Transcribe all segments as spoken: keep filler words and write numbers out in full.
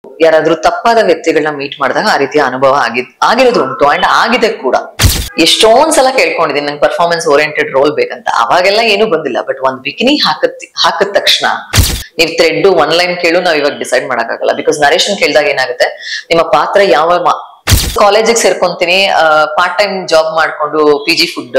ಯಾರಾದ್ರೂ ತಪ್ಪಾದ ವ್ಯಕ್ತಿಗಳನ್ನ ಮೀಟ್ ಮಾಡಿದಾಗ ಆ ರೀತಿಯ ಅನುಭವ ಆಗಿ ಆಗಿರೋದು ಉಂಟು ಅಂಡ್ ಆಗಿದೆ ಕೂಡ. ಎಷ್ಟೊಂದ್ ಸಲ ಕೇಳ್ಕೊಂಡಿದ್ದೀನಿ ನಂಗೆ ಪರ್ಫಾರ್ಮೆನ್ಸ್ ಓರಿಯೆಂಟೆಡ್ ರೋಲ್ ಬೇಕಂತ. ಅವಾಗೆಲ್ಲ ಏನು ಬಂದಿಲ್ಲ. ಬಟ್ ಒಂದ್ ಬಿಕಿನಿ ಹಾಕತ್ ಹಾಕಿದ ತಕ್ಷಣ ನೀವ್ ಥ್ರೆಡ್ ಒನ್ ಲೈನ್ ಕೇಳು ನಾವ್ ಇವಾಗ ಡಿಸೈಡ್ ಮಾಡಕ್ಕಾಗಲ್ಲ. ಬಿಕಾಸ್ ನರೇಶನ್ ಕೇಳಿದಾಗ ಏನಾಗುತ್ತೆ, ನಿಮ್ಮ ಪಾತ್ರ ಯಾವ ಕಾಲೇಜಿಗೆ ಸೇರ್ಕೊಂತೀನಿ, ಪಾರ್ಟ್ ಟೈಮ್ ಜಾಬ್ ಮಾಡ್ಕೊಂಡು ಪಿ ಜಿ ಫುಡ್,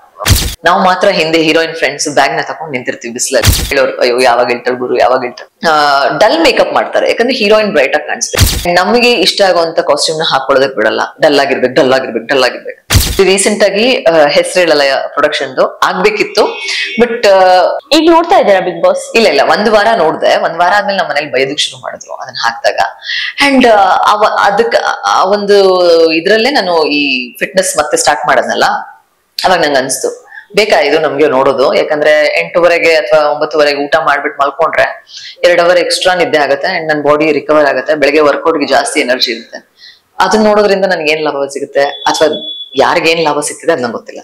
ನಾವು ಮಾತ್ರ ಹಿಂದೆ ಹೀರೋಯಿನ್ ಫ್ರೆಂಡ್ಸ್ ಬ್ಯಾಗ್ ನ ತಗೊಂಡು ನಿಂತಿರ್ತೀವಿ ಬಿಸಿಲಲ್ಲಿ. ಹೇಳೋರು ಅಯ್ಯೋ ಯಾವಾಗ ಹೇಳ್ತಾರೆ ಗುರು ಯಾವಾಗ ಹೇಳ್ತಾರೆ. ಡಲ್ ಮೇಕಪ್ ಮಾಡ್ತಾರೆ ಯಾಕಂದ್ರೆ ಹೀರೋಯಿನ್ ಬ್ರೈಟ್ ಆಗಿ ಕಾಣಿಸ್ಬೇಕು. ನಮಗೆ ಇಷ್ಟ ಆಗುವಂತ ಕಾಸ್ಟ್ಯೂಮ್ ನ ಹಾಕೊಳ್ಳೋದಕ್ ಬಿಡಲ್ಲ. ಡಲ್ ಆಗಿರ್ಬೇಕು ಡಲ್ ಆಗಿರ್ಬೇಕು ಡಲ್ ಆಗಿರ್ಬೇಕು. ರೀಸೆಂಟ್ ಆಗಿ ಹೆಸರು ಹೇಳಲ್ಲ ಪ್ರೊಡಕ್ಷನ್ ಆಗ್ಬೇಕಿತ್ತು. ಬಟ್ ಈಗ ನೋಡ್ತಾ ಇದ್ದೀರಾ ಬಿಗ್ ಬಾಸ್? ಇಲ್ಲ ಇಲ್ಲ ಒಂದ್ ವಾರ ನೋಡ್ದೆ. ಒಂದ್ ವಾರ ಆದ್ಮೇಲೆ ನಮ್ಮ ಮನೇಲಿ ಬೈದಕ್ ಶುರು ಮಾಡಿದ್ರು ಅದನ್ನ ಹಾಕ್ದಾಗ. ಅಂಡ್ ಅದಕ್ ಆ ಒಂದು ಇದ್ರಲ್ಲೇ ನಾನು ಈ ಫಿಟ್ನೆಸ್ ಮತ್ತೆ ಸ್ಟಾರ್ಟ್ ಮಾಡದ್ನಲ್ಲ, ಅವಾಗ ನಂಗೆ ಅನ್ಸ್ತು ಬೇಕಾ ಇದು ನಮ್ಗೆ ನೋಡೋದು. ಯಾಕಂದ್ರೆ ಎಂಟುವರೆಗೆ ಅಥವಾ ಒಂಬತ್ತುವರೆಗೆ ಊಟ ಮಾಡ್ಬಿಟ್ಟು ಮಲ್ಕೊಂಡ್ರೆ ಎರಡ್ ಅವರ್ ಎಕ್ಸ್ಟ್ರಾ ನಿದ್ದೆ ಆಗುತ್ತೆ ಅಂಡ್ ನನ್ನ ಬಾಡಿ ರಿಕವರ್ ಆಗುತ್ತೆ. ಬೆಳಗ್ಗೆ ವರ್ಕೌಟ್ಗೆ ಜಾಸ್ತಿ ಎನರ್ಜಿ ಇರುತ್ತೆ. ಅದನ್ನ ನೋಡೋದ್ರಿಂದ ನನ್ಗೆ ಏನ್ ಲಾಭ ಸಿಗುತ್ತೆ ಅಥವಾ ಯಾರಿಗೇನ್ ಲಾಭ ಸಿಗ್ತಿದೆ ಅದ್ ನಂಗೆ ಗೊತ್ತಿಲ್ಲ.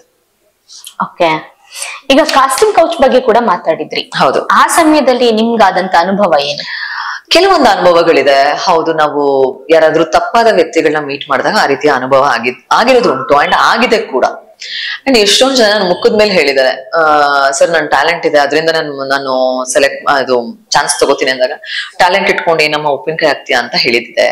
ಓಕೆ, ಈಗ ಕಾಸ್ಟಿಂಗ್ ಕೌಚ್ ಬಗ್ಗೆ ಕೂಡ ಮಾತಾಡಿದ್ರಿ. ಹೌದು. ಆ ಸಮಯದಲ್ಲಿ ನಿಮ್ಗಾದಂತ ಅನುಭವ ಏನು? ಕೆಲವೊಂದು ಅನುಭವಗಳಿದೆ. ಹೌದು, ನಾವು ಯಾರಾದ್ರೂ ತಪ್ಪಾದ ವ್ಯಕ್ತಿಗಳನ್ನ ಮೀಟ್ ಮಾಡಿದಾಗ ಆ ರೀತಿಯ ಅನುಭವ ಆಗಿ ಆಗಿರೋದು ಉಂಟು ಅಂಡ್ ಆಗಿದೆ ಕೂಡ. ಅಂಡ್ ಎಷ್ಟೊಂದು ಜನ ನನ್ನ ಮುಖದ ಮೇಲೆ ಹೇಳಿದ್ದಾರೆ, ಸರ್ ನನ್ ಟ್ಯಾಲೆಂಟ್ ಇದೆ ಅದರಿಂದ ನಾನು ನಾನು ಸೆಲೆಕ್ಟ್ ಅದು ಚಾನ್ಸ್ ತಗೋತೀನಿ ಅಂದಾಗ ಟ್ಯಾಲೆಂಟ್ ಇಟ್ಕೊಂಡು ನಮ್ಮ ಉಪ್ಪಿನಕಾಯಿ ಹಾಕ್ತೀಯಾ ಅಂತ ಹೇಳಿದ್ದೆ.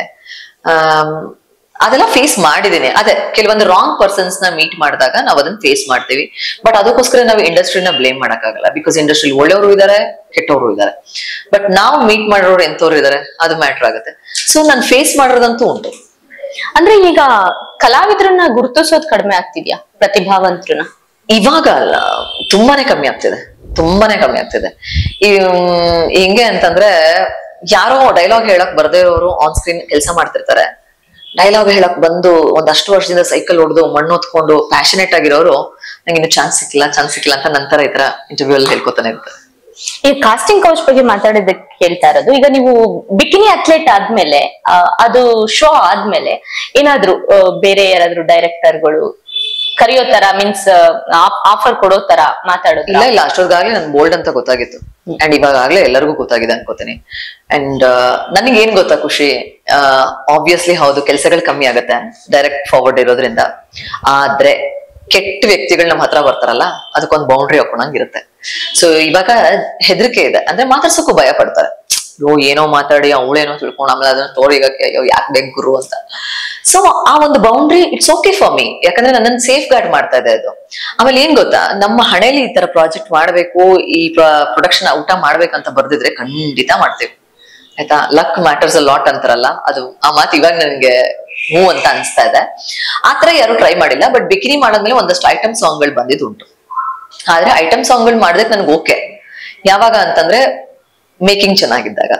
ಆಮ್ ಅದೆಲ್ಲ ಫೇಸ್ ಮಾಡಿದೀನಿ. ಅದೇ ಕೆಲವೊಂದು ರಾಂಗ್ ಪರ್ಸನ್ಸ್ ನ ಮೀಟ್ ಮಾಡಿದಾಗ ನಾವ್ ಅದನ್ನ ಫೇಸ್ ಮಾಡ್ತೀವಿ. ಬಟ್ ಅದಕ್ಕೋಸ್ಕರ ನಾವು ಇಂಡಸ್ಟ್ರಿನ ಬ್ಲೇಮ್ ಮಾಡಕ್ಕಾಗಲ್ಲ. ಬಿಕಾಸ್ ಇಂಡಸ್ಟ್ರಿಲಿ ಒಳ್ಳೆಯವರು ಇದಾರೆ, ಕೆಟ್ಟವರು ಇದಾರೆ. ಬಟ್ ನಾವು ಮೀಟ್ ಮಾಡೋರು ಎಂತವ್ರು ಇದಾರೆ ಅದು ಮ್ಯಾಟರ್ ಆಗುತ್ತೆ. ಸೊ ನಾನು ಫೇಸ್ ಮಾಡಿರೋದಂತೂ ಉಂಟು. ಅಂದ್ರೆ ಈಗ ಕಲಾವಿದ್ರನ್ನ ಗುರುತಿಸೋದ್ ಕಡಿಮೆ ಆಗ್ತಿದ್ಯಾ, ಪ್ರತಿಭಾವಂತರನ್ನ? ಇವಾಗ ಅಲ್ಲ, ತುಂಬಾನೇ ಕಮ್ಮಿ ಆಗ್ತಿದೆ. ತುಂಬಾನೇ ಕಮ್ಮಿ ಆಗ್ತಿದೆ. ಈ ಹೆಂಗೆ ಅಂತಂದ್ರೆ ಯಾರೋ ಡೈಲಾಗ್ ಹೇಳಕ್ ಬರ್ದೇ ಇರೋರು ಆನ್ ಸ್ಕ್ರೀನ್ ಕೆಲಸ ಮಾಡ್ತಿರ್ತಾರೆ. ಡೈಲಾಗ್ ಹೇಳಕ್ ಬಂದು ಒಂದಷ್ಟು ವರ್ಷದಿಂದ ಸೈಕಲ್ ಹೊಡೆದು ಮಣ್ಣು ಹೊತ್ಕೊಂಡು ಪ್ಯಾಷನೇಟ್ ಆಗಿರೋರು ನಂಗೆ ಇನ್ನು ಚಾನ್ಸ್ ಸಿಕ್ಕಿಲ್ಲ ಚಾನ್ಸ್ ಸಿಕ್ಕಿಲ್ಲ ಅಂತ ನಂತರ ಈ ತರ ಇಂಟರ್ವ್ಯೂ ಅಲ್ಲಿ ಹೇಳ್ಕೊತಾನೆ ಇರ್ತಾರೆ. ಈ ಕಾಸ್ಟಿಂಗ್ ಕೌಚ್ ಬಗ್ಗೆ ಮಾತಾಡೋದಕ್ಕೆ ಹೇಳ್ತಾ ಇರೋದು, ಈಗ ನೀವು ಬಿಕಿನಿ ಅಥ್ಲೆಟ್ ಆದ್ಮೇಲೆ ಅದು ಶೋ ಆದ್ಮೇಲೆ ಏನಾದ್ರು ಬೇರೆ ಯಾರಾದ್ರೂ ಡೈರೆಕ್ಟರ್ಗಳು ಕರೆಯೋ ತರ, ಮೀನ್ಸ್ ಆಫರ್ ಕೊಡೋ ತರ ಮಾತಾಡೋದು? ಇಲ್ಲ ಇಲ್ಲ, ಅಷ್ಟೊಂದಾಗ್ಲೇ ನನ್ ಬೋಲ್ಡ್ ಅಂತ ಗೊತ್ತಾಗಿತ್ತು. ಅಂಡ್ ಇವಾಗಲೇ ಎಲ್ಲರಿಗೂ ಗೊತ್ತಾಗಿದೆ ಅನ್ಕೋತೀನಿ. ಅಂಡ್ ನನಗೆ ಏನ್ ಗೊತ್ತಾ ಖುಷಿ, ಆಬ್ವಿಯಸ್ಲಿ ಹೌದು ಕೆಲ್ಸಗಳು ಕಮ್ಮಿ ಆಗತ್ತೆ ಡೈರೆಕ್ಟ್ ಫಾರ್ವರ್ಡ್ ಇರೋದ್ರಿಂದ. ಆದ್ರೆ ಕೆಟ್ಟ ವ್ಯಕ್ತಿಗಳು ನಮ್ಮ ಹತ್ರ ಬರ್ತಾರಲ್ಲ ಅದಕ್ಕೊಂದು ಬೌಂಡ್ರಿ ಹಾಕೊಂಡಂಗಿರುತ್ತೆ. ಸೊ ಇವಾಗ ಹೆದರಿಕೆ ಇದೆ. ಅಂದ್ರೆ ಮಾತಾಡ್ಸಕ್ಕೂ ಭಯ ಪಡ್ತಾರೆ. ಅಯ್ಯೋ ಏನೋ ಮಾತಾಡಿ ಅವಳೇನೋ ತಿಳ್ಕೊಂಡು ಆಮೇಲೆ ಅದನ್ನ ತೋರಿಗಕ್ಕೆ ಅಯ್ಯೋ ಯಾಕೆ ಬೇಕು ಗುರು ಅಂತ. ಸೊ ಆ ಒಂದು boundary it's okay for me. ಯಾಕಂದ್ರೆ ನನ್ನನ್ನು ಸೇಫ್ ಗಾರ್ಡ್ ಮಾಡ್ತಾ ಇದೆ ಅದು. ಆಮೇಲೆ ಏನ್ ಗೊತ್ತಾ, ನಮ್ಮ ಹಣೆಯಲ್ಲಿ ಈ ತರ ಪ್ರಾಜೆಕ್ಟ್ ಮಾಡ್ಬೇಕು, ಈ ಪ್ರೊಡಕ್ಷನ್ ಊಟ ಮಾಡ್ಬೇಕಂತ ಬರ್ದಿದ್ರೆ ಖಂಡಿತ ಮಾಡ್ತೇವೆ ಆಯ್ತಾ. ಲಕ್ ಮ್ಯಾಟರ್ಸ್ ಅ ಲಾಟ್ ಅಂತಾರಲ್ಲ, ಅದು ಆ ಮಾತು ಇವಾಗ ನನ್ಗೆ ಹೂ ಅಂತ ಅನ್ಸ್ತಾ ಇದೆ. ಆತರ ಯಾರು ಟ್ರೈ ಮಾಡಿಲ್ಲ. ಬಟ್ ಬಿಕಿನಿ ಮಾಡಾದ್ಮೇಲೆ ಒಂದಷ್ಟು ಐಟಮ್ ಸಾಂಗ್ ಗಳು ಬಂದಿದ್ದು ಉಂಟು. ಆದ್ರೆ ಐಟಮ್ ಸಾಂಗ್ ಗಳು ಮಾಡಿದ್ರೆ ನನ್ಗೆ ಓಕೆ. ಯಾವಾಗ ಅಂತಂದ್ರೆ ಮೇಕಿಂಗ್ ಚೆನ್ನಾಗಿದ್ದಾಗ.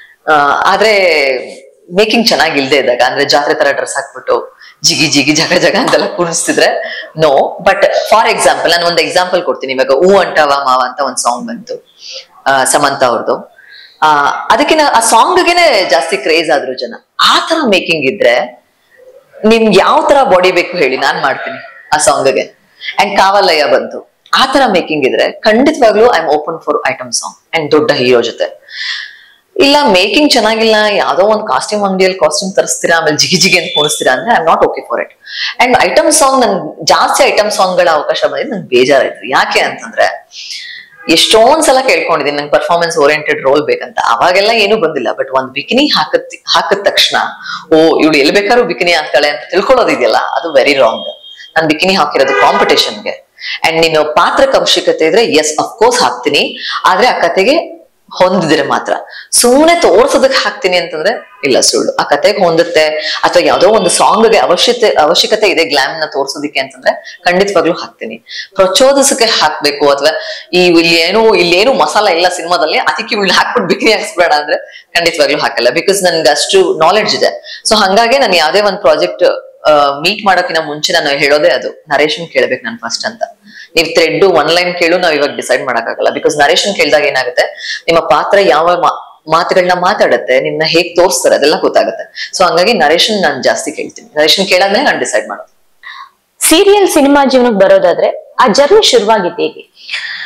ಆದ್ರೆ ಮೇಕಿಂಗ್ ಚೆನ್ನಾಗಿಲ್ದೇ ಇದ್ದಾಗ, ಅಂದ್ರೆ ಜಾತ್ರೆ ತರ ಡ್ರೆಸ್ ಹಾಕ್ಬಿಟ್ಟು ಜಿಗಿ ಜಿಗಿ ಜಗ ಜಗ ಅಂತೆಲ್ಲ ಕುಣಿಸ್ತಿದ್ರೆ ನೋ. ಬಟ್ ಫಾರ್ ಎಕ್ಸಾಂಪಲ್ ನಾನು ಒಂದು ಎಕ್ಸಾಂಪಲ್ ಕೊಡ್ತೀನಿ. ಇವಾಗ ಹೂ ಅಂಟವ ಮಾವ ಅಂತ ಒಂದ್ ಸಾಂಗ್ ಬಂತು ಸಮಂತ ಅವ್ರದ್ದು. ಆ ಅದಕ್ಕಿನ ಆ ಸಾಂಗ್ಗೆ ಜಾಸ್ತಿ ಕ್ರೇಜ್ ಆದ್ರು ಜನ. ಆ ತರ ಮೇಕಿಂಗ್ ಇದ್ರೆ ನಿಮ್ಗೆ ಯಾವ ತರ ಬಾಡಿ ಬೇಕು ಹೇಳಿ ನಾನ್ ಮಾಡ್ತೀನಿ ಆ ಸಾಂಗ್ಗೆ. ಅಂಡ್ ಕಾವಲಯ್ಯ ಬಂತು. ಆ ತರ ಮೇಕಿಂಗ್ ಇದ್ರೆ ಖಂಡಿತವಾಗ್ಲೂ I am open for item song and ದೊಡ್ಡ ಹೀರೋ ಜೊತೆ. ಇಲ್ಲ ಮೇಕಿಂಗ್ ಚೆನ್ನಾಗಿಲ್ಲ, ಯಾವ್ದೋ ಒಂದು ಕಾಸ್ಟ್ಯೂಮ್ ಅಂಗಡಿಯಲ್ಲಿ ಕಾಸ್ಟ್ಯೂಮ್ ತರಿಸ್ತೀರಾ ಆಮೇಲೆ ಜಿಗಿ ಜಿಗಿ ಅಂತ ಕೊಡಿಸ್ತೀರಾ ಅಂದ್ರೆ I am not okay for it. And item song ನನ್ ಜಾಸ್ತಿ ಐಟಮ್ ಸಾಂಗ್ ಗಳ ಅವಕಾಶ ಬಂದಿದ್ದು ನನ್ಗೆ ಬೇಜಾರಾಯ್ತು. ಯಾಕೆ ಅಂತಂದ್ರೆ ಎಷ್ಟೊಂದ್ ಸಲ ಕೇಳ್ಕೊಂಡಿದ್ದೀನಿ ನಂಗೆ ಪರ್ಫಾರ್ಮೆನ್ಸ್ ಓರಿಯೆಂಟೆಡ್ ರೋಲ್ ಬೇಕಂತ. ಅವಾಗೆಲ್ಲ ಏನು ಬಂದಿಲ್ಲ. ಬಟ್ ಒಂದ್ ಬಿಕಿನಿ ಹಾಕತ್ ಹಾಕಿದ ತಕ್ಷಣ ಓ ಇವಳು ಎಲ್ಲಿ ಬೇಕಾದ್ರೂ ಬಿಕಿನಿ ಹಾಕ್ತಾಳೆ ಅಂತ ತಿಳ್ಕೊಳ್ಳೋದಿದೆಯಲ್ಲ, ಅದು ವೆರಿ ರಾಂಗ್. ನಾನ್ ಬಿಕಿನಿ ಹಾಕಿರೋದು ಕಾಂಪಿಟೇಷನ್ಗೆ. ಅಂಡ್ ನೀನು ಪಾತ್ರಕ್ಕೆ ಅವಶ್ಯಕತೆ ಇದ್ರೆ ಎಸ್ ಅಫ್ಕೋರ್ಸ್ ಹಾಕ್ತೀನಿ, ಆದ್ರೆ ಆ ಕತೆಗೆ ಹೊಂದಿದ್ರೆ ಮಾತ್ರ. ಸುಮ್ಮನೆ ತೋರ್ಸೋದಕ್ಕೆ ಹಾಕ್ತೀನಿ ಅಂತಂದ್ರೆ ಇಲ್ಲ, ಸುಳ್ಳು. ಆ ಕತೆಗೆ ಹೊಂದುತ್ತೆ ಅಥವಾ ಯಾವ್ದೋ ಒಂದು ಸಾಂಗ್ಗೆ ಅವಶ್ಯಕತೆ ಅವಶ್ಯಕತೆ ಇದೆ ಗ್ಲಾಮ್ ನ ತೋರ್ಸೋದಿಕ್ಕೆ ಅಂತಂದ್ರೆ ಖಂಡಿತವಾಗ್ಲೂ ಹಾಕ್ತೀನಿ. ಪ್ರಚೋದಿಸಕ್ಕೆ ಹಾಕ್ಬೇಕು ಅಥವಾ ಈ ಇಲ್ಲಿ ಏನು ಇಲ್ಲೇನು ಮಸಾಲ ಇಲ್ಲ ಸಿನಿಮಾದಲ್ಲಿ ಅದಕ್ಕೆ ಇಲ್ಲಿ ಹಾಕ್ಬಿಟ್ಟು ಬಿಕಿನಿ ಹಾಕ್ಸ್ಬೇಡ ಅಂದ್ರೆ ಖಂಡಿತವಾಗ್ಲೂ ಹಾಕಲ್ಲ. ಬಿಕಾಸ್ ನನ್ಗೆ ಅಷ್ಟು ನಾಲೆಡ್ಜ್ ಇದೆ. ಸೊ ಹಂಗಾಗಿ ನಾನು ಯಾವ್ದೇ ಒಂದು ಪ್ರಾಜೆಕ್ಟ್ ಮೀಟ್ ಮಾಡೋಕಿನ ಮುಂಚೆ ನಾನು ಹೇಳೋದೇ ಅದು, ನರೇಶನ್ ಕೇಳ್ಬೇಕು ನಾನು ಫಸ್ಟ್ ಅಂತ. ನೀವ್ ಥ್ರೆಡ್ ಒನ್ ಲೈನ್ ಕೇಳು ನಾವ್ ಇವಾಗ ಡಿಸೈಡ್ ಮಾಡಕ್ಕಾಗಲ್ಲ. ಬಿಕಾಸ್ ನರೇಶನ್ ಕೇಳಿದಾಗ ಏನಾಗುತ್ತೆ, ನಿಮ್ಮ ಪಾತ್ರ ಯಾವ ಮಾತುಗಳನ್ನ ಮಾತಾಡುತ್ತೆ, ನಿಮ್ನ ಹೇಗ್ ತೋರಿಸ್ತಾರೆ ಅದೆಲ್ಲ ಗೊತ್ತಾಗುತ್ತೆ. ಸೊ ಹಂಗಾಗಿ ನರೇಶನ್ ನಾನು ಜಾಸ್ತಿ ಕೇಳ್ತೀನಿ. ನರೇಶನ್ ಕೇಳಾದ್ಮೇಲೆ ನಾನು ಡಿಸೈಡ್ ಮಾಡೋದು. ಸೀರಿಯಲ್ ಸಿನಿಮಾ ಜೀವನಕ್ಕೆ ಬರೋದಾದ್ರೆ ಆ ಜರ್ನಿ ಶುರುವಾಗಿತ್ತು ಹೇಗೆ?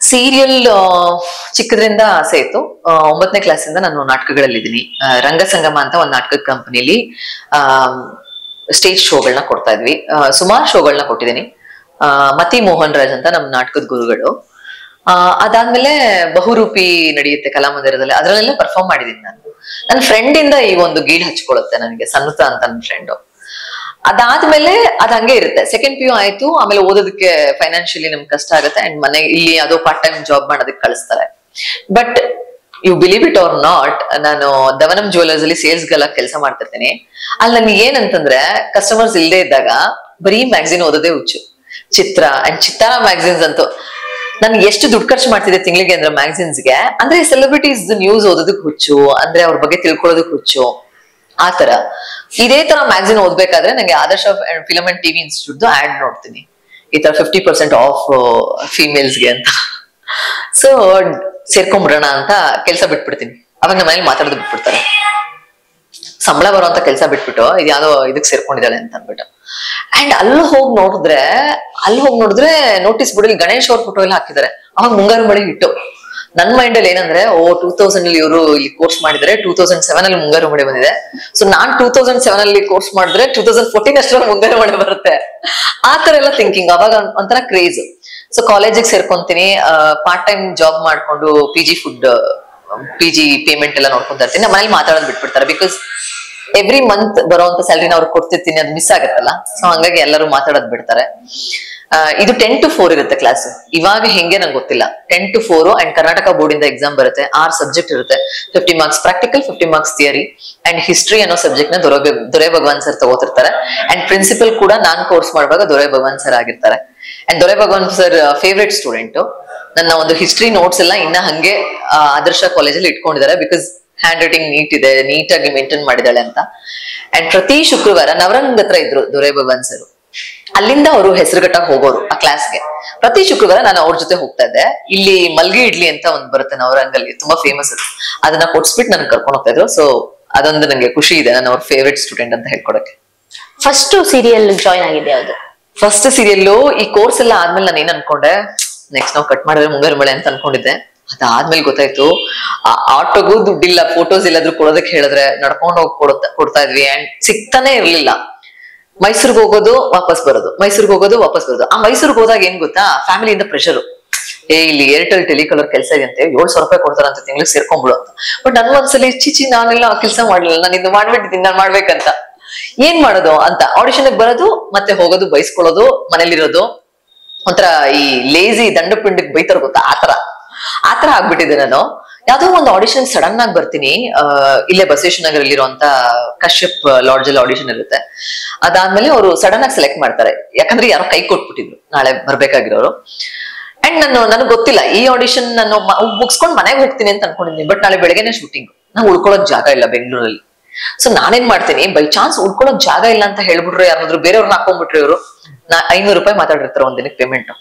ಸೀರಿಯಲ್ ಚಿಕ್ಕದ್ರಿಂದ ಆಸೆ ಇತ್ತು. ಒಂಬತ್ತನೇ ಕ್ಲಾಸಿಂದ ನಾನು ನಾಟಕಗಳಲ್ಲಿದ್ದೀನಿ. ರಂಗಸಂಗಮ ಅಂತ ಒಂದು ನಾಟಕ ಕಂಪನಿಲಿ ಆ ಸ್ಟೇಜ್ ಶೋಗಳನ್ನ ಕೊಡ್ತಾ ಇದ್ವಿ. ಸುಮಾರು ಶೋಗಳನ್ನ ಕೊಟ್ಟಿದ್ದೀನಿ. ಆ ಮತಿ ಮೋಹನ್ ರಾಜ್ ಅಂತ ನಮ್ ನಾಟಕದ ಗುರುಗಳು. ಆ ಅದಾದ್ಮೇಲೆ ಬಹುರೂಪಿ ನಡೆಯುತ್ತೆ ಕಲಾಮಂದಿರದಲ್ಲಿ, ಅದ್ರಲ್ಲೆಲ್ಲ ಪರ್ಫಾರ್ಮ್ ಮಾಡಿದೀನಿ ನಾನು. ನನ್ನ ಫ್ರೆಂಡ್ ಇಂದ ಈ ಒಂದು ಗೀಳ್ ಹಚ್ಕೊಳುತ್ತೆ ನನಗೆ, ಸನ್ನುತ ಅಂತ ನನ್ನ ಫ್ರೆಂಡು. ಅದಾದ್ಮೇಲೆ ಅದ್ ಹಂಗೆ ಇರುತ್ತೆ. ಸೆಕೆಂಡ್ ಪಿ ಯು ಆಯ್ತು, ಆಮೇಲೆ ಓದೋದಕ್ಕೆ ಫೈನಾನ್ಷಿಯಲಿ ನಮ್ಗೆ ಕಷ್ಟ ಆಗುತ್ತೆ ಅಂಡ್ ಮನೆ ಇಲ್ಲಿ ಯಾವುದೋ ಪಾರ್ಟ್ ಟೈಮ್ ಜಾಬ್ ಮಾಡೋದಕ್ಕೆ ಕಳಿಸ್ತಾರೆ. But you believe it or not, ನಾನು ದವನಂ ಜ್ಯುವೆಲರ್ಸ್ ಅಲ್ಲಿ ಸೇಲ್ಸ್ ಗೆಲ್ಲ ಕೆಲಸ ಮಾಡ್ತಿರ್ತೀನಿ. ಅಲ್ಲಿ ನನ್ಗೆ ಏನಂತಂದ್ರೆ ಕಸ್ಟಮರ್ಸ್ ಇಲ್ಲದೆ ಇದ್ದಾಗ ಬರೀ ಮ್ಯಾಗ್ಝಿನ್ ಓದೋದೇ ಹುಚ್ಚು. ಚಿತ್ರ ಅಂಡ್ ಚಿತ್ತಾರ ಮ್ಯಾಗ್ಝಿನ್ಸ್ ಅಂತೂ ನನ್ಗೆ ಎಷ್ಟು ದುಡ್ಡು ಖರ್ಚು ಮಾಡ್ತಿದ್ದೆ ತಿಂಗಳಿಗೆ ಅಂದ್ರೆ ಮ್ಯಾಗ್ಝಿನ್ಸ್ಗೆ. ಅಂದ್ರೆ ಸೆಲೆಬ್ರಿಟೀಸ್ ನ್ಯೂಸ್ ಓದೋದಕ್ಕೆ ಹುಚ್ಚು, ಅಂದ್ರೆ ಅವ್ರ ಬಗ್ಗೆ ತಿಳ್ಕೊಳ್ಳೋದಕ್ಕೆ ಹುಚ್ಚು. ಆತರ ಇದೇ ತರ ಮ್ಯಾಗ್ಝಿನ್ ಓದ್ಬೇಕಾದ್ರೆ ನಂಗೆ Adarsh film and TV institute ad ನೋಡ್ತೀನಿ, ಈ ತರ ಫಿಫ್ಟಿ ಪರ್ಸೆಂಟ್ ಆಫ್ ಫೀಮೇಲ್ಸ್ಗೆ ಅಂತ. ಸೊ ಸೇರ್ಕೊಂಡ್ಬಿಡೋಣ ಅಂತ ಕೆಲ್ಸ ಬಿಟ್ಬಿಡ್ತೀನಿ. ಅವಾಗ ನಮ್ಮ ಮನೇಲಿ ಮಾತಾಡೋದು ಬಿಟ್ಬಿಡ್ತಾರೆ. ಸಂಬಳ ಬರುವಂತ ಕೆಲ್ಸ ಬಿಟ್ಬಿಟ್ಟು ಇದು ಯಾವ್ದೋ ಇದಕ್ ಸೇರ್ಕೊಂಡಿದ್ದಾಳೆ ಅಂತ ಅಂದ್ಬಿಟ್ಟು. ಅಂಡ್ ಅಲ್ಲಿ ಹೋಗಿ ನೋಡಿದ್ರೆ ಅಲ್ಲಿ ಹೋಗಿ ನೋಡಿದ್ರೆ ನೋಟಿಸ್ ಬೋರ್ಡಲ್ಲಿ ಗಣೇಶ್ ಅವ್ರ ಫೋಟೋ ಎಲ್ಲ ಹಾಕಿದ್ದಾರೆ. ಅವಾಗ ಮುಂಗಾರು ಮಳೆ ಹಿಟ್ಟು. ನನ್ ಮೈಂಡ್ ಅಲ್ಲಿ ಏನಂದ್ರೆ, ಓ ಟೂ ತೌಸಂಡ್ ಅಲ್ಲಿ ಇವರು ಇಲ್ಲಿ ಕೋರ್ಸ್ ಮಾಡಿದ್ರೆ ಟೂ ತೌಸಂಡ್ ಸೆವೆನ್ ಅಲ್ಲಿ ಮುಂಗಾರು ಮಳೆ ಬಂದಿದೆ. ಸೊ ನಾನ್ ಟೂ ತೌಸಂಡ್ ಸೆವೆನ್ ಅಲ್ಲಿ ಕೋರ್ಸ್ ಮಾಡಿದ್ರೆ ಟೂ ತೌಸಂಡ್ ಫೋರ್ಟೀನ್ ಅಷ್ಟರಲ್ಲಿ ಮುಂಗಾರು ಮಳೆ ಬರುತ್ತೆ. ಆ ತರ ಎಲ್ಲ ಥಿಂಕಿಂಗ್. ಅವಾಗ ಒಂಥರ ಕ್ರೇಜ್. ಸೊ ಕಾಲೇಜಿಗೆ ಸೇರ್ಕೊಂತೀನಿ, ಪಾರ್ಟ್ ಟೈಮ್ ಜಾಬ್ ಮಾಡ್ಕೊಂಡು P G food P G payment ಎಲ್ಲ ನೋಡ್ಕೊಂತ ಇರ್ತೀನಿ. ನಮ್ಮ ಮನೇಲಿ ಮಾತಾಡೋದು ಬಿಟ್ಬಿಡ್ತಾರೆ. ಬಿಕಾಸ್ ಎವ್ರಿ ಮಂತ್ ಬರೋಂತ ಸ್ಯಾಲ್ರಿನ ಅವ್ರಿಗೆ ಕೊಡ್ತಿರ್ತೀನಿ, ಅದು ಮಿಸ್ ಆಗತ್ತಲ್ಲ. ಸೊ ಹಂಗಾಗಿ ಎಲ್ಲರೂ ಮಾತಾಡೋದ್ ಬಿಡ್ತಾರೆ. ಇದು ಟೆನ್ ಟು ಫೋರ್ ಇರುತ್ತೆ ಕ್ಲಾಸ್. ಇವಾಗ ಹೆಂಗೆ ನಂಗೆ ಗೊತ್ತಿಲ್ಲ. Ten to four and Karnataka board ಇಂದ ಎಕ್ಸಾಮ್ ಬರುತ್ತೆ. ಆರ್ ಸಬ್ಜೆಕ್ಟ್ ಇರುತ್ತೆ. Fifty marks practical, fifty marks theory and history ಅನ್ನೋ ಸಬ್ಜೆಕ್ಟ್ ನ ದೊರೆ ದೊರೆ ಭಗವಾನ್ ಸರ್ ತಗೋತಿರ್ತಾರೆ. ಅಂಡ್ ಪ್ರಿನ್ಸಿಪಲ್ ಕೂಡ ನಾನ್ ಕೋರ್ಸ್ ಮಾಡುವಾಗ ದೊರೆ ಭಗವಾನ್ ಸರ್ ಆಗಿರ್ತಾರೆ. ಅಂಡ್ ದೊರೆ ಭಗವಾನ್ ಸರ್ ಫೇವ್ರೇಟ್ ಸ್ಟೂಡೆಂಟ್. ನನ್ನ ಒಂದು ಹಿಸ್ಟ್ರಿ ನೋಟ್ಸ್ ಎಲ್ಲ ಇನ್ನ ಹಂಗೆ ಆದರ್ಶ ಕಾಲೇಜಲ್ಲಿ ಇಟ್ಕೊಂಡಿದ್ದಾರೆ. ಬಿಕಾಸ್ ಹ್ಯಾಂಡ್ ರೈಟಿಂಗ್ ನೀಟ್ ಇದೆ, ನೀಟಾಗಿ ಮೇಂಟೈನ್ ಮಾಡಿದಾಳೆ ಅಂತ. ಅಂಡ್ ಪ್ರತಿ ಶುಕ್ರವಾರ ನವರಂಗ್ ಹತ್ರ ಇದ್ರು ದೊರೆ ಭಗವಾನ್ ಸರ್. ಅಲ್ಲಿಂದ ಅವರು ಹೆಸರುಘಟ್ಟಾಗ ಹೋಗೋರು ಆ ಕ್ಲಾಸ್ಗೆ. ಪ್ರತಿ ಶುಕ್ರವಾರ ನಾನು ಅವ್ರ ಜೊತೆ ಹೋಗ್ತಾ ಇದ್ದೆ. ಇಲ್ಲಿ ಮಲ್ಗೆ ಇಡ್ಲಿ ಅಂತ ಒಂದ್ ಬರುತ್ತೆ ನವರಂಗಲ್ಲಿ, ತುಂಬಾ ಫೇಮಸ್ ಅದು. ಅದನ್ನ ಕೊಡ್ಸ್ಬಿಟ್ಟು ನನ್ ಕರ್ಕೊಂಡು ಹೋಗ್ತಾ ಇದ್ರು. ಸೊ ಅದೊಂದು ನಂಗೆ ಖುಷಿ ಇದೆ, ನಾನು ಅವ್ರ ಫೇವ್ರೇಟ್ ಸ್ಟೂಡೆಂಟ್ ಅಂತ ಹೇಳ್ಕೊಡಕ್ಕೆ. ಫಸ್ಟ್ ಸೀರಿಯಲ್ ಜಾಯ್ನ್ ಆಗಿದೆ ಯಾವ್ದು? ಫಸ್ಟ್ ಸೀರಿಯಲ್ಲು ಈ ಕೋರ್ಸ್ ಎಲ್ಲ ಆದ್ಮೇಲೆ ನಾನು ಏನ್ ಅನ್ಕೊಂಡೆ, ನೆಕ್ಸ್ಟ್ ನಾವು ಕಟ್ ಮಾಡಿದ್ರೆ ಮುಂಗಾರು ಮಳೆ ಅಂತ ಅನ್ಕೊಂಡಿದ್ದೆ. ಅದಾದ್ಮೇಲೆ ಗೊತ್ತಾಯ್ತು ಆ ಆಟೋಗೂ ದುಡ್ಡಿಲ್ಲ, ಫೋಟೋಸ್ ಎಲ್ಲಾದ್ರೂ ಕೊಡೋದಕ್ಕೆ ಹೇಳಿದ್ರೆ ನಡ್ಕೊಂಡು ಹೋಗಿ ಕೊಡ್ತಾ ಕೊಡ್ತಾ ಇದ್ವಿ. ಅಂಡ್ ಸಿಗ್ತಾನೆ ಇರ್ಲಿಲ್ಲ. ಮೈಸೂರ್ಗೆ ಹೋಗೋದು ವಾಪಸ್ ಬರೋದು, ಮೈಸೂರ್ಗೆ ಹೋಗೋದು ವಾಪಸ್ ಬರೋದು. ಆ ಮೈಸೂರ್ಗೆ ಹೋದಾಗ ಏನ್ ಗೊತ್ತಾ, ಫ್ಯಾಮಿಲಿಯಿಂದ ಪ್ರೆಷರ್. ಏ ಇಲ್ಲಿ ಏರ್ಟೆಲ್ ಟೆಲಿಕಾಲರ್ ಕೆಲಸ ಇದೆಯಂತೆ, ಏಳ್ ಸಾವಿರ ರೂಪಾಯಿ ಕೊಡ್ತಾರಂತ ತಿಂಗಳಿಗೆ ಸೇರ್ಕೊಂಡ್ಬಿಡು ಅಂತ. ಬಟ್ ನನ್ ಒಂದ್ಸಲಿ ಚಿಚಿ ನಾನೆಲ್ಲ ಆ ಕೆಲಸ ಮಾಡ್ಲಿಲ್ಲ, ನಾನು ಇದು ಮಾಡ್ಬಿಟ್ಟಿದ್ದೀನಿ, ನಾನು ಮಾಡ್ಬೇಕಂತ. ಏನ್ ಮಾಡೋದು ಅಂತ ಆಡಿಷನ್ ಬರೋದು ಮತ್ತೆ ಹೋಗೋದು, ಬೈಸ್ಕೊಳ್ಳೋದು, ಮನೇಲಿರೋದು. ಒಂಥರ ಈ ಲೇಜಿ ದಂಡ ಪಿಂಡಿಗೆ ಬೈತಾರ ಗೊತ್ತಾ, ಆತರ ಆತರ ಆಗ್ಬಿಟ್ಟಿದೆ ನಾನು. ಯಾವ್ದೋ ಒಂದು ಆಡಿಷನ್ ಸಡನ್ ಆಗಿ ಬರ್ತೀನಿ. ಅಹ್ ಇಲ್ಲೇ ಬಸವೇಶ್ವರ ನಗರಲ್ಲಿ ಇರುವಂತ ಕಶ್ಯಪ್ ಲಾಡ್ಜ್ ಅಲ್ಲಿ ಆಡಿಷನ್ ಇರುತ್ತೆ. ಅದಾದ್ಮೇಲೆ ಅವರು ಸಡನ್ ಆಗಿ ಸೆಲೆಕ್ಟ್ ಮಾಡ್ತಾರೆ, ಯಾಕಂದ್ರೆ ಯಾರೋ ಕೈ ಕೊಟ್ಬಿಟ್ಟಿದ್ರು ನಾಳೆ ಬರ್ಬೇಕಾಗಿರೋರು. ಅಂಡ್ ನಾನು ನನಗೆ ಗೊತ್ತಿಲ್ಲ ಈ ಆಡಿಷನ್ ನಾನು ಮುಗಿಸ್ಕೊಂಡು ಮನೆಗೆ ಹೋಗ್ತೀನಿ ಅಂತ ಅನ್ಕೊಂಡಿದ್ದೀನಿ. ಬಟ್ ನಾಳೆ ಬೆಳಗ್ಗೆನೆ ಶೂಟಿಂಗ್, ನಂಗೆ ಉಳ್ಕೊಳ್ಳೋಕ್ ಜಾಗ ಇಲ್ಲ ಬೆಂಗಳೂರಲ್ಲಿ. ಸೊ ನಾನೇನ್ ಮಾಡ್ತೀನಿ, ಬೈ ಚಾನ್ಸ್ ಉಳ್ಕೊಳ್ಳೋಕ್ ಜಾಗ ಇಲ್ಲ ಅಂತ ಹೇಳ್ಬಿಟ್ರು, ಯಾರಾದ್ರೂ ಬೇರೆಯವ್ರನ್ನ ಹಾಕೊಂಡ್ಬಿಟ್ರಿ ಇವರು, ನಾ ಐನೂರು ರೂಪಾಯಿ ಮಾತಾಡಿರ್ತಾರೆ ಒಂದಿನಕ್ಕೆ ಪೇಮೆಂಟ್.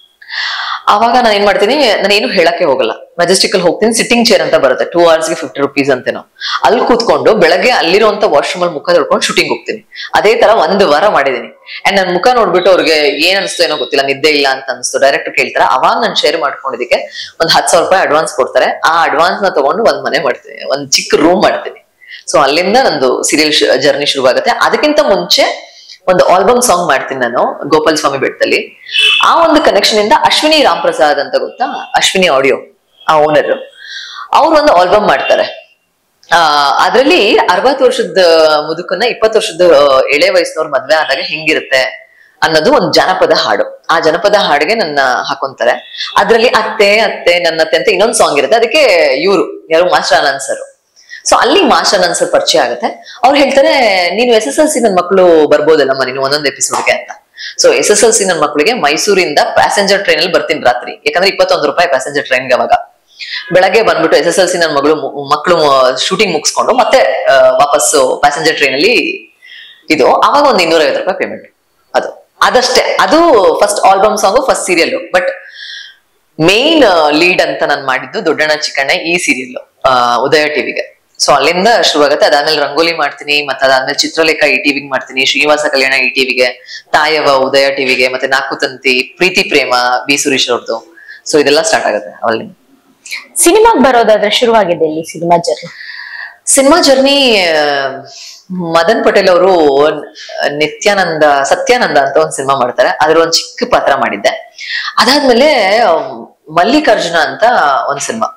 ಅವಾಗ ನಾನು ಏನ್ ಮಾಡ್ತೀನಿ, ನಾನು ಏನು ಹೇಳಕ್ಕೆ ಹೋಗಲ್ಲ. ಮೆಜೆಸ್ಟಿಕ್ ಅಲ್ಲಿ ಹೋಗ್ತೀನಿ, ಸಿಟ್ಟಿಂಗ್ ಚೇರ್ ಅಂತ ಬರುತ್ತೆ, ಟೂ ಅವರ್ಸ್ಗೆ ಫಿಫ್ಟಿ ರುಪೀಸ್ ಅಂತೇನೋ. ಅಲ್ಲಿ ಕೂತ್ಕೊಂಡು ಬೆಳಗ್ಗೆ ಅಲ್ಲಿರುವಂತ ವಾಶ್ರೂಮ್ ಅಲ್ಲಿ ಮುಖ ತೊಳ್ಕೊಂಡು ಶೂಟಿಂಗ್ ಹೋಗ್ತೀನಿ. ಅದೇ ತರ ಒಂದು ವಾರ ಮಾಡಿದೀನಿ. ಅಂಡ್ ನನ್ ಮುಖ ನೋಡ್ಬಿಟ್ಟು ಅವ್ರಿಗೆ ಏನ್ ಅನ್ಸ್ತು ಏನೋ ಗೊತ್ತಿಲ್ಲ, ನಿದ್ದೆ ಇಲ್ಲ ಅಂತ ಅನ್ಸ್ತು. ಡೈರೆಕ್ಟ್ ಕೇಳ್ತಾರೆ. ಅವಾಗ ನಾನು ಶೇರ್ ಮಾಡ್ಕೊಂಡಿದ್ದಕ್ಕೆ ಒಂದ್ ಹತ್ತು ಸಾವಿರ ರೂಪಾಯಿ ಅಡ್ವಾನ್ಸ್ ಕೊಡ್ತಾರೆ. ಆ ಅಡ್ವಾನ್ಸ್ ನ ತಗೊಂಡು ಒಂದ್ ಮನೆ ಮಾಡ್ತೀನಿ, ಒಂದ್ ಚಿಕ್ಕ ರೂಮ್ ಮಾಡ್ತೀನಿ. ಸೊ ಅಲ್ಲಿಂದ ನಂದು ಸೀರಿಯಲ್ ಜರ್ನಿ ಶುರುವಾಗುತ್ತೆ. ಅದಕ್ಕಿಂತ ಮುಂಚೆ ಒಂದು ಆಲ್ಬಮ್ ಸಾಂಗ್ ಮಾಡ್ತೀನಿ ನಾನು ಗೋಪಾಲ್ ಸ್ವಾಮಿ ಬೆಟ್ಟದಲ್ಲಿ. ಆ ಒಂದು ಕನೆಕ್ಷನ್ ಇಂದ ಅಶ್ವಿನಿ ರಾಮ್ ಪ್ರಸಾದ್ ಅಂತ ಗೊತ್ತಾ, ಅಶ್ವಿನಿ ಆಡಿಯೋ ಆ ಓನರ್, ಅವ್ರು ಒಂದು ಆಲ್ಬಮ್ ಮಾಡ್ತಾರೆ. ಆ ಅದ್ರಲ್ಲಿ ಅರವತ್ತು ವರ್ಷದ ಮುದುಕನ್ನ ಇಪ್ಪತ್ತು ವರ್ಷದ ಎಳೆ ವಯಸ್ಸಿನವ್ರ ಮದ್ವೆ ಆದಾಗ ಹೆಂಗಿರುತ್ತೆ ಅನ್ನೋದು ಒಂದು ಜನಪದ ಹಾಡು. ಆ ಜನಪದ ಹಾಡಿಗೆ ನನ್ನ ಹಾಕೊಂತಾರೆ. ಅದ್ರಲ್ಲಿ ಅತ್ತೆ ಅತ್ತೆ ನನ್ನ ಅತ್ತೆ ಅಂತ ಇನ್ನೊಂದು ಸಾಂಗ್ ಇರುತ್ತೆ. ಅದಕ್ಕೆ ಇವರು ಯಾರು ಮಾಸ್ಟರ್ ಆನಂದ್ ಸರ್. ಸೊ ಅಲ್ಲಿ ಮಾಸ್ಟರ್ ಆನಂದ್ ಸರ್ ಪರಿಚಯ ಆಗುತ್ತೆ. ಅವ್ರು ಹೇಳ್ತಾರೆ, ನೀನು ಎಸ್ ಎಸ್ ಎಲ್ ಸಿ ನನ್ ಮಕ್ಕಳು ಬರ್ಬೋದಲ್ಲಮ್ಮ ನೀನು ಒಂದೊಂದು ಎಪಿಸೋಡ್ಗೆ ಅಂತ. So S S L C ನನ್ ಮಕ್ಕಳಿಗೆ ಮೈಸೂರಿಂದ ಪ್ಯಾಸೆಂಜರ್ ಟ್ರೈನ್ ಅಲ್ಲಿ ಬರ್ತೀನಿ ರಾತ್ರಿ, ಯಾಕಂದ್ರೆ ಇಪ್ಪತ್ತೊಂದು ರೂಪಾಯಿ ಪ್ಯಾಸೆಂಜರ್ ಟ್ರೈನ್ಗೆ. ಅವಾಗ ಬೆಳಗ್ಗೆ ಬಂದ್ಬಿಟ್ಟು ಎಸ್ ಎಸ್ ಎಲ್ ಸಿ ನನ್ ಮಗಳು ಮಕ್ಕಳು ಶೂಟಿಂಗ್ ಮುಗಿಸ್ಕೊಂಡು ಮತ್ತೆ ವಾಪಸ್ಸು ಪ್ಯಾಸೆಂಜರ್ ಟ್ರೈನ್ ಅಲ್ಲಿ ಇದು. ಅವಾಗ ಒಂದು ಇನ್ನೂರ ಐವತ್ತು ರೂಪಾಯಿ ಪೇಮೆಂಟ್. ಅದು ಅದಷ್ಟೇ. ಅದು first album song, first serial. But main lead ಅಂತ ನಾನು ಮಾಡಿದ್ದು ದೊಡ್ಡಣ್ಣ ಚಿಕ್ಕಣ್ಣ ಈ ಸೀರಿಯಲ್ ಉದಯ ಟಿವಿಗೆ. ಸೊ ಅಲ್ಲಿಂದ ಶುರುವಾಗುತ್ತೆ. ಅದಾದ್ಮೇಲೆ ರಂಗೋಲಿ ಮಾಡ್ತೀನಿ, ಮತ್ತೆ ಅದಾದ್ಮೇಲೆ ಚಿತ್ರಲೇಖ ಈ ಟಿವಿಗೆ ಮಾಡ್ತೀನಿ, ಶ್ರೀನಿವಾಸ ಕಲ್ಯಾಣ ಈ ಟಿವಿಗೆ, ತಾಯವ ಉದಯ ಟಿವಿಗೆ, ಮತ್ತೆ ನಾಕು ತಂತಿ, ಪ್ರೀತಿ ಪ್ರೇಮ ಬಿ ಸುರೇಶ್ ಅವ್ರದ್ದು. ಸೊ ಇದೆಲ್ಲ ಸ್ಟಾರ್ಟ್ ಆಗುತ್ತೆ ಅಲ್ಲಿ. ಸಿನಿಮಾಗ್ ಬರೋದಾದ್ರೆ ಶುರುವಾಗಿದೆ ಇಲ್ಲಿ cinema journey? Cinema journey Madan Patel ಅವರು ನಿತ್ಯಾನಂದ ಸತ್ಯಾನಂದ ಅಂತ ಒಂದು ಸಿನಿಮಾ ಮಾಡ್ತಾರೆ, ಅದ್ರ ಒಂದ್ ಚಿಕ್ಕ ಪಾತ್ರ ಮಾಡಿದ್ದೆ. ಅದಾದ್ಮೇಲೆ ಮಲ್ಲಿಕಾರ್ಜುನ ಅಂತ ಒಂದ್ ಸಿನಿಮಾ,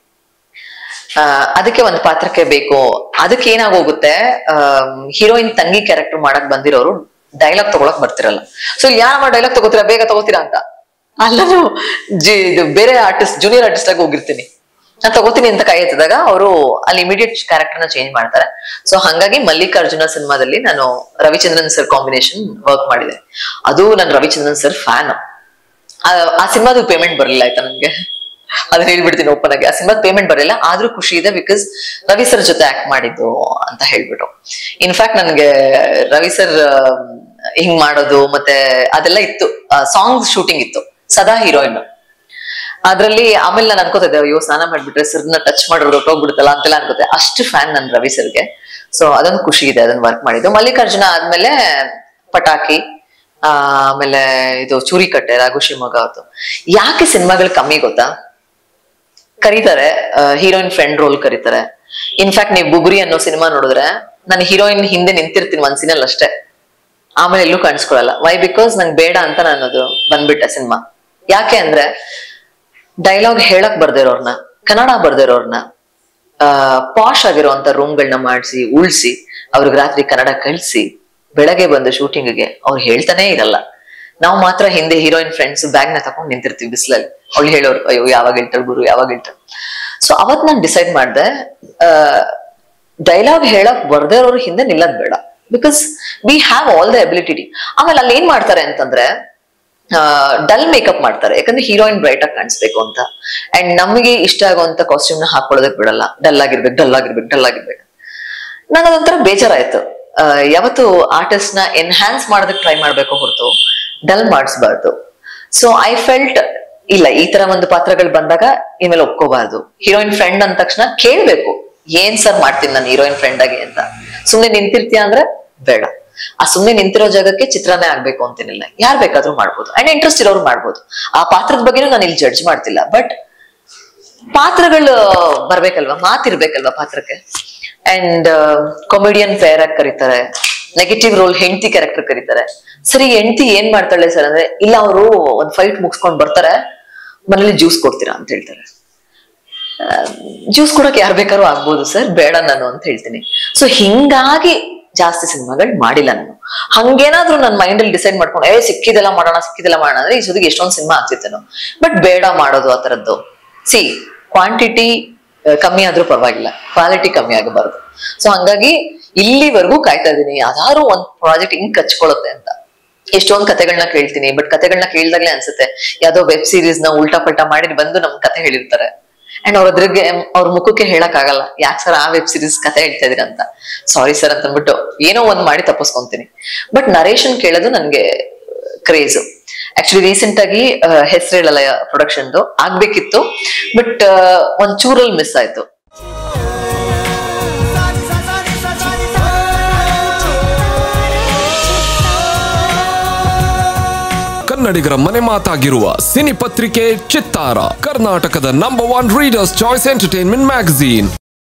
ಅದಕ್ಕೆ ಒಂದ್ ಪಾತ್ರಕ್ಕೆ ಬೇಕು. ಅದಕ್ಕೆ ಏನಾಗೋಗುತ್ತೆ, ಹೀರೋಯಿನ್ ತಂಗಿ ಕ್ಯಾರೆಕ್ಟರ್ ಮಾಡಕ್ ಬಂದಿರೋರು ಡೈಲಾಗ್ ತಗೊಳಕ್ ಬರ್ತಿರಲ್ಲ. ಸೊ ಇಲ್ಲಿ ಯಾವ ಡೈಲಾಗ್ ತಗೋತೀರಾ, ಬೇಗ ತಗೋತೀರಾ ಅಂತ. ಅಲ್ಲ ಜಿ ಇದು ಬೇರೆ ಆರ್ಟಿಸ್ಟ್ ಜೂನಿಯರ್ ಆರ್ಟಿಸ್ಟ್ ಆಗಿ ಹೋಗಿರ್ತೀನಿ, ನಾನ್ ತಗೋತೀನಿ ಅಂತ ಕೈ ಎತ್ತಿದಾಗ ಅವರು ಅಲ್ಲಿ ಇಮಿಡಿಯೇಟ್ ಕ್ಯಾರೆಕ್ಟರ್ ನ ಚೇಂಜ್ ಮಾಡ್ತಾರೆ. ಸೊ ಹಂಗಾಗಿ ಮಲ್ಲಿಕಾರ್ಜುನ ಸಿನಿಮಾದಲ್ಲಿ ನಾನು ರವಿಚಂದ್ರನ್ ಸರ್ ಕಾಂಬಿನೇಷನ್ ವರ್ಕ್ ಮಾಡಿದೆ. ಅದು ನಾನು ರವಿಚಂದ್ರನ್ ಸರ್ ಫ್ಯಾನ್. ಆ ಸಿನಿಮಾದು ಪೇಮೆಂಟ್ ಬರಲಿಲ್ಲ ಆಯ್ತಾ ನನ್ಗೆ, ಅದನ್ನ ಹೇಳ್ಬಿಡ್ತೀನಿ ಓಪನ್ ಆಗಿ. ಆ ಸಿನಿಮಾದ ಪೇಮೆಂಟ್ ಬರಲಿಲ್ಲ, ಆದ್ರೂ ಖುಷಿ ಇದೆ ಬಿಕಾಸ್ ರವಿ ಸರ್ ಜೊತೆ ಆಕ್ಟ್ ಮಾಡಿದ್ದು ಅಂತ ಹೇಳ್ಬಿಟ್ಟು. ಇನ್ಫ್ಯಾಕ್ಟ್ ನನ್ಗೆ ರವಿ ಸರ್ ಹಿಂಗ್ ಮಾಡೋದು ಮತ್ತೆ ಅದೆಲ್ಲ ಇತ್ತು. ಸಾಂಗ್ ಶೂಟಿಂಗ್ ಇತ್ತು, ಸದಾ ಹೀರೋಯಿನ್. ಅದ್ರಲ್ಲಿ ಆಮೇಲೆ ನಾನು ಅನ್ಕೋತಿದ್ದೆ, ಅಯ್ಯೋ ಸ್ನಾನ ಮಾಡ್ಬಿಟ್ರೆ ಸರ್ನ ಟಚ್ ಮಾಡೋದು ಹೊಟ್ಟೋಗ್ಬಿಡುತ್ತಲ್ಲ ಅಂತೆಲ್ಲ ಅನ್ಕೋತೆ. ಅಷ್ಟು ಫ್ಯಾನ್ ನನ್ ರವಿ ಸರ್ಗೆ. ಸೊ ಅದೊಂದು ಖುಷಿ ಇದೆ, ಅದನ್ನ ವರ್ಕ್ ಮಾಡಿದ್ದು. ಮಲ್ಲಿಕಾರ್ಜುನ ಆದ್ಮೇಲೆ ಪಟಾಕಿ, ಆಮೇಲೆ ಇದು ಚೂರಿಕಟ್ಟೆ, ರಾಘು ಶಿವಮೊಗ್ಗ ಅವತ್ತು. ಯಾಕೆ ಸಿನಿಮಾಗಳು ಕಮ್ಮಿ ಗೊತ್ತಾ, ಕರೀತಾರೆ ಹೀರೋಯಿನ್ ಫ್ರೆಂಡ್ ರೋಲ್ ಕರೀತಾರೆ. ಇನ್ಫ್ಯಾಕ್ಟ್ ನೀವು ಬುಗುರಿ ಅನ್ನೋ ಸಿನಿಮಾ ನೋಡಿದ್ರೆ ನಾನು ಹೀರೋಯಿನ್ ಹಿಂದೆ ನಿಂತಿರ್ತೀನಿ ಒಂದ್ ಸೀನಲ್ಲಿ ಅಷ್ಟೇ, ಆಮೇಲೆ ಎಲ್ಲೂ ಕಾಣಿಸ್ಕೊಳಲ್ಲ. ವೈ? ಬಿಕಾಸ್ ನಂಗೆ ಬೇಡ ಅಂತ ನಾನು ಅದು ಬಂದ್ಬಿಟ್ಟೆ ಸಿನಿಮಾ. ಯಾಕೆ ಅಂದ್ರೆ ಡೈಲಾಗ್ ಹೇಳಕ್ ಬರ್ದಿರೋರ್ನ, ಕನ್ನಡ ಬರ್ದಿರೋರ್ನ ಅಹ್ ಪಾಶ್ ಆಗಿರೋಂತ ರೂಮ್ಗಳನ್ನ ಮಾಡಿಸಿ ಉಳ್ಸಿ ಅವ್ರಿಗೆ ರಾತ್ರಿ ಕನ್ನಡ ಕಳ್ಸಿ ಬೆಳಗ್ಗೆ ಬಂದು ಶೂಟಿಂಗ್ಗೆ ಅವ್ರು ಹೇಳ್ತಾನೆ ಇರಲ್ಲ. ನಾವು ಮಾತ್ರ ಹಿಂದೆ ಹೀರೋಯಿನ್ ಫ್ರೆಂಡ್ಸ್ ಬ್ಯಾಗ್ ನ ತಕೊಂಡ್ ನಿಂತಿರ್ತೀವಿ ಬಿಸಿಲಲ್ಲಿ. ಅವ್ಳು ಹೇಳೋರು, ಅಯ್ಯೋ ಯಾವಾಗ ಹೇಳ್ತಾಳೆ ಗುರು, ಯಾವಾಗ ಹೇಳ್ತಾಳೆ. ಸೊ ಅವತ್ ನಾನ್ ಡಿಸೈಡ್ ಮಾಡ್ದೆ, ಅಹ್ ಡೈಲಾಗ್ ಹೇಳಕ್ ಬರ್ದೇ ಇರೋರು ಹಿಂದೆ ನಿಲ್ಲದ್ ಬೇಡ, because we have all the ability. ಆಮೇಲೆ ಅಲ್ಲಿ ಏನ್ ಮಾಡ್ತಾರೆ ಅಂತಂದ್ರೆ ಡಲ್ ಮೇಕಪ್ ಮಾಡ್ತಾರೆ, ಯಾಕಂದ್ರೆ ಹೀರೋಯಿನ್ ಬ್ರೈಟ್ ಆಗಿ ಕಾಣಿಸ್ಬೇಕು ಅಂತ. ಅಂಡ್ ನಮಗೆ ಇಷ್ಟ ಆಗುವಂತ ಕಾಸ್ಟ್ಯೂಮ್ ನ ಹಾಕೊಳ್ಳೋದಕ್ ಬಿಡಲ್ಲ. ಡಲ್ ಆಗಿರ್ಬೇಕು ಡಲ್ ಆಗಿರ್ಬೇಕು ಡಲ್ ಆಗಿರ್ಬೇಕು. ನಂಗೆ ಅದೊಂಥರ ಬೇಜಾರಾಯ್ತು. ಅಹ್ ಯಾವತ್ತು ಆರ್ಟಿಸ್ಟ್ ನ ಎನ್ಹ್ಯಾನ್ಸ್ ಮಾಡೋದಕ್ಕೆ ಟ್ರೈ ಮಾಡ್ಬೇಕು ಹೊರತು ಡಲ್ ಮಾಡಿಸ್ಬಾರ್ದು. ಸೊ ಐ ಫೆಲ್ಟ್ ಇಲ್ಲ, ಈ ತರ ಒಂದು ಪಾತ್ರಗಳು ಬಂದಾಗ ಇನ್ಮೇಲೆ ಒಪ್ಕೋಬಾರ್ದು. ಹೀರೋಯಿನ್ ಫ್ರೆಂಡ್ ಅಂದ ತಕ್ಷಣ ಕೇಳ್ಬೇಕು, ಏನ್ ಸರ್ ಮಾಡ್ತೀನಿ ನಾನು ಹೀರೋಯಿನ್ ಫ್ರೆಂಡ್ ಆಗಿ ಅಂತ. ಸುಮ್ನೆ ನಿಂತಿರ್ತೀಯ ಅಂದ್ರೆ ಬೇಡ. ಆ ಸುಮ್ನೆ ನಿಂತಿರೋ ಜಾಗಕ್ಕೆ ಚಿತ್ರನೇ ಆಗ್ಬೇಕು ಅಂತೇನಿಲ್ಲ, ಯಾರ್ ಬೇಕಾದ್ರೂ ಮಾಡ್ಬೋದು. ಅಂಡ್ ಇಂಟ್ರೆಸ್ಟ್ ಇರೋರು ಮಾಡ್ಬೋದು. ಆ ಪಾತ್ರದ ಬಗ್ಗೆನೂ ನಾನು ಇಲ್ಲಿ ಜಡ್ಜ್ ಮಾಡ್ತಿಲ್ಲ, ಬಟ್ ಪಾತ್ರಗಳು ಬರ್ಬೇಕಲ್ವಾ, ಮಾತಿರ್ಬೇಕಲ್ವಾ ಪಾತ್ರಕ್ಕೆ. ಅಂಡ್ ಕಾಮಿಡಿಯನ್ ಫೇರ್ ಆಗಿ ಕರೀತಾರೆ, ನೆಗೆಟಿವ್ ರೋಲ್ ಹೆಂಡತಿ ಕ್ಯಾರೆಕ್ಟರ್ ಕರೀತಾರೆ. ಸರಿ ಹೆಂಡತಿ ಏನ್ ಮಾಡ್ತಾಳೆ ಸರ್ ಅಂದ್ರೆ, ಇಲ್ಲ ಅವರು ಒಂದ್ ಫೈಟ್ ಮುಗಿಸ್ಕೊಂಡ್ ಬರ್ತಾರೆ, ಮನೇಲಿ ಜ್ಯೂಸ್ ಕೊಡ್ತೀರಾ ಅಂತ ಹೇಳ್ತಾರೆ. ಜ್ಯೂಸ್ ಕೊಡಕ್ ಯಾರ್ ಬೇಕಾದ್ರೂ ಆಗ್ಬೋದು ಸರ್, ಬೇಡ ನಾನು ಅಂತ ಹೇಳ್ತೀನಿ. ಸೊ ಹಿಂಗಾಗಿ ಜಾಸ್ತಿ ಸಿನಿಮಾಗಳು ಮಾಡಿಲ್ಲ ನಾನು. ಹಂಗೇನಾದ್ರೂ ನನ್ನ ಮೈಂಡ್ ಅಲ್ಲಿ ಡಿಸೈಡ್ ಮಾಡ್ಕೊಂಡು ಏ ಸಿಕ್ಕಿದೆಲ್ಲ ಮಾಡೋಣ ಸಿಕ್ಕಿದೆಲ್ಲ ಮಾಡೋಣ ಅಂದ್ರೆ ಈ ಜೊತೆಗೆ ಎಷ್ಟೊಂದು ಸಿನಿಮಾ ಆಗ್ತಿತ್ತೇನೋ. ಬಟ್ ಬೇಡ ಮಾಡೋದು ಆ ತರದ್ದು. ಸಿ ಕ್ವಾಂಟಿಟಿ ಕಮ್ಮಿ ಆದ್ರೂ ಪರವಾಗಿಲ್ಲ, ಕ್ವಾಲಿಟಿ ಕಮ್ಮಿ ಆಗಬಾರ್ದು. ಸೊ ಹಂಗಾಗಿ ಇಲ್ಲಿವರೆಗೂ ಕಾಯ್ತಾ ಇದೀನಿ ಯಾವ್ದಾದ್ರು ಒಂದ್ ಪ್ರಾಜೆಕ್ಟ್ ಹಿಂಗ್ ಕಚ್ಕೊಳ್ಳುತ್ತೆ ಅಂತ. ಎಷ್ಟೊಂದ್ ಕತೆಗಳನ್ನ ಕೇಳ್ತೀನಿ, ಬಟ್ ಕತೆಗಳನ್ನ ಕೇಳ್ದಾಗ್ಲೇ ಅನ್ಸುತ್ತೆ ಯಾವ್ದೋ ವೆಬ್ ಸೀರೀಸ್ ನ ಉಲ್ಟಾ ಪಲ್ಟಾ ಮಾಡಿ ಬಂದು ನಮ್ ಕತೆ ಹೇಳಿರ್ತಾರೆ. ಅಂಡ್ ಅವ್ರ ಅದ್ರಿಗೆ ಅವ್ರ ಮುಖಕ್ಕೆ ಹೇಳಕ್ ಆಗಲ್ಲ, ಯಾಕೆ ಸರ್ ಆ ವೆಬ್ ಸೀರೀಸ್ ಕತೆ ಹೇಳ್ತಾ ಇದೀರ ಅಂತ. ಸಾರಿ ಸರ್ ಅಂತ ಅಂದ್ಬಿಟ್ಟು ಏನೋ ಒಂದ್ ಮಾಡಿ ತಪ್ಪಿಸ್ಕೊಂತೀನಿ. ಬಟ್ ನರೇಶನ್ ಕೇಳೋದು ನನ್ಗೆ ಕ್ರೇಜ್. ಆಕ್ಚುಲಿ ರೀಸೆಂಟ್ ಆಗಿ ಹೆಸರೇಳಲ್ಲ ಪ್ರೊಡಕ್ಷನ್ ಆಗ್ಬೇಕಿತ್ತು, ಬಟ್ ಒಂದ್ ಚೂರಲ್ಲಿ ಮಿಸ್ ಆಯ್ತು. ಕನ್ನಡಿಗರ ಮನೆ ಮಾತಾಗಿರುವ ಸಿನಿ ಪತ್ರಿಕೆ ಚಿತ್ತಾರ, ಕರ್ನಾಟಕದ number one readers choice entertainment magazine.